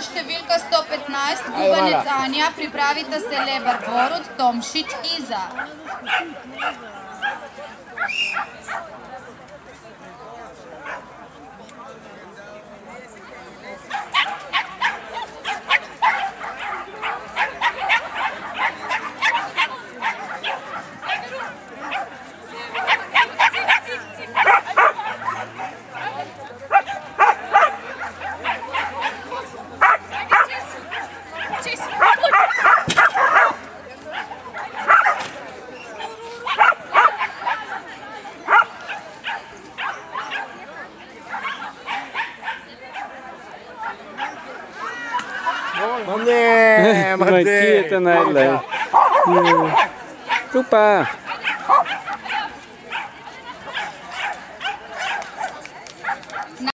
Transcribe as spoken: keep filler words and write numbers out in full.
številka sto petnajst, gubanec Anja, pripravita se Lebar Borut, Tomšič, Iza. Mane, mate. Mati, ito na ilay. Tupa.